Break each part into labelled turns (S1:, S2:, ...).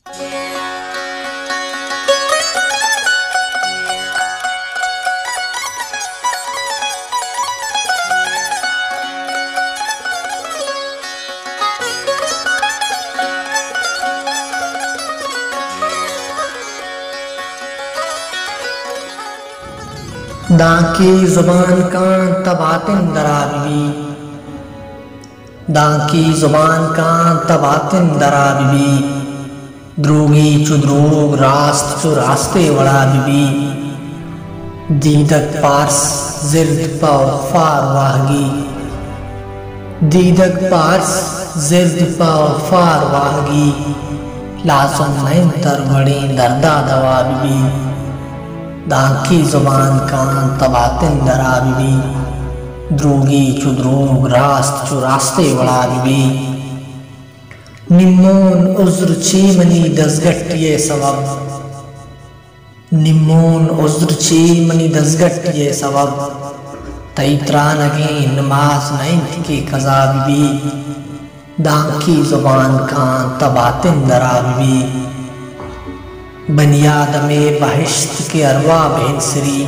S1: दांकी जुबान का तबातिन दराबी, दांकी जुबान का तबातिन दराबी, द्रोगी चुद्रोग रास्त चु रास्ते वड़ा बीबी, दीदक पार्स जिर्द पाव फार वाहगी, दीदक पार्स जिर्द पाव फार वाहगी, लाजुम नैन तर बड़ी दर्दा दवा बीबी, दांकी जुबान का तबातिन दराबी, द्रोगी चुद्रोग रास्त चु रास्ते वड़ा बीबी, निम्मोन उज्र चीमनी दसगट्टिये सबब, निम्मोन उज्र चीमनी दसगट्टिये सबब, तैत्रा नगे नमाज नैन के कज़ा बीबी, दांकी जुबान का तबातिन दराबी, बनियाद में बहिश्त के अरवा बहन सरी,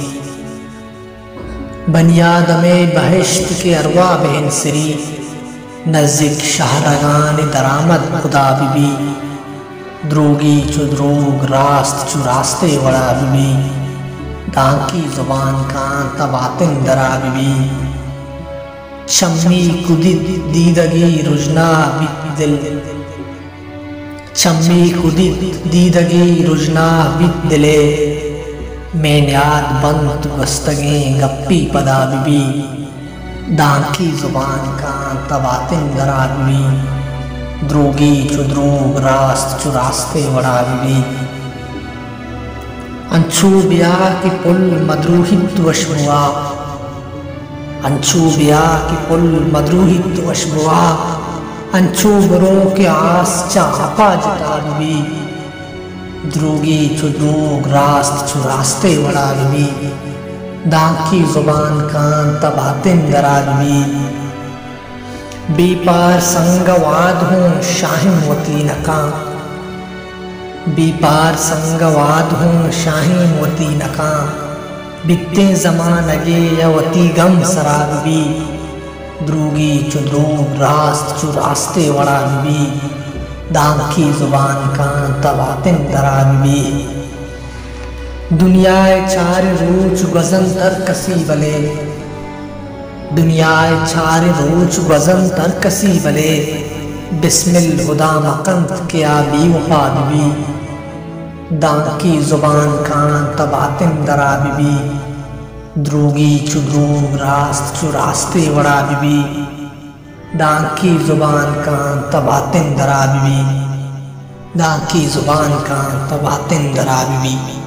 S1: बनियाद में बहिश्त के अरवा बहन सरी, नज़दीक शहरगान दरामद खुदा बीबी, द्रोगी चुद्रोग रास्त चु रास्ते वड़ा बीबी, दांकी जुबान का तबातिन दरा बीबी, चम्मी कुदित दीदगी रुजना बिदिल, चम्मी कुदित दीदगी रुजना बिद दिले, मैंयाद बंत बस्तगे गप्पी पदा बीबी, दांकी जुबान का तबातिन दरा बीबी, द्रोगी चुद्रोग रास्त चु रास्ते वड़ा बीबी, अंशु बिया की पुल मद्रूहित वशमुआ, अंशु बिया की पुल मद्रूहित वशमुआ, अंशु बरो के आस चापा जता बीबी, द्रोगी चुद्रोग रास्त चु रास्ते वड़ा बीबी, दांकी जुबान का तबातिन दरा बीबी, बेपार संगवाद हूँ शाहिम वती नका, बेपार संगवाद हूँ शाहिम वती नका, बित्ते जमान अगे यवती गम सरा बीबी, द्रोगी चुद्रोग रास्त चु रास्ते वड़ा बीबी, दांकी जुबान का तबातिन दरा बीबी, दुनियाए चार रोज गजन तर कसी बले, दुनियाए चार रोज गजन तर कसी बले, बिस्मिल खुदा मकंत के आबी वफा बीबी, दांकी जुबान का तबातिन दरा बीबी, द्रोगी चुद्रोग रास्त चु रास्ते वड़ा बीबी, दांकी जुबान का तबातिन दरा बीबी, दांकी जुबान का तबातिन दरा बीबी।